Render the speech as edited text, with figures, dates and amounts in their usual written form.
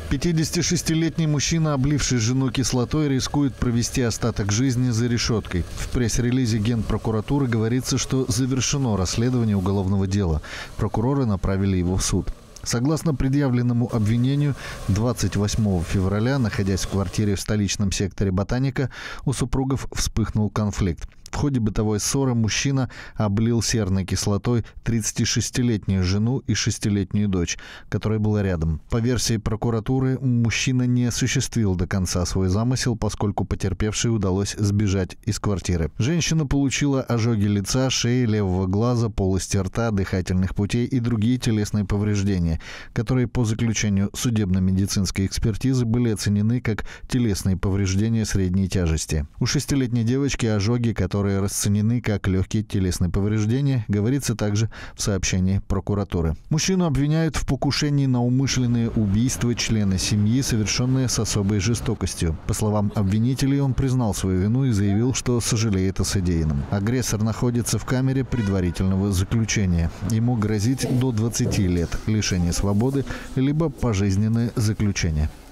56-летний мужчина, обливший жену кислотой, рискует провести остаток жизни за решеткой. В пресс-релизе Генпрокуратуры говорится, что завершено расследование уголовного дела. Прокуроры направили его в суд. Согласно предъявленному обвинению, 28 февраля, находясь в квартире в столичном секторе Ботаника, у супругов вспыхнул конфликт. В ходе бытовой ссоры мужчина облил серной кислотой 36-летнюю жену и 6-летнюю дочь, которая была рядом. По версии прокуратуры, мужчина не осуществил до конца свой замысел, поскольку потерпевшей удалось сбежать из квартиры. Женщина получила ожоги лица, шеи, левого глаза, полости рта, дыхательных путей и другие телесные повреждения, которые по заключению судебно-медицинской экспертизы были оценены как телесные повреждения средней тяжести. У 6-летней девочки ожоги, которые расценены как легкие телесные повреждения, говорится также в сообщении прокуратуры. Мужчину обвиняют в покушении на умышленное убийство члена семьи, совершенное с особой жестокостью. По словам обвинителей, он признал свою вину и заявил, что сожалеет о содеянном. Агрессор находится в камере предварительного заключения. Ему грозит до 20 лет лишения свободы либо пожизненное заключение.